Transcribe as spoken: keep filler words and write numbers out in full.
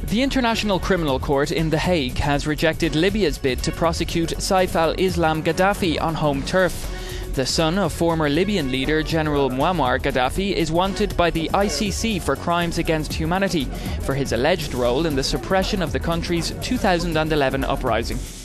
The International Criminal Court in The Hague has rejected Libya's bid to prosecute Saif al-Islam Gaddafi on home turf. The son of former Libyan leader General Muammar Gaddafi is wanted by the I C C for crimes against humanity for his alleged role in the suppression of the country's two thousand eleven uprising.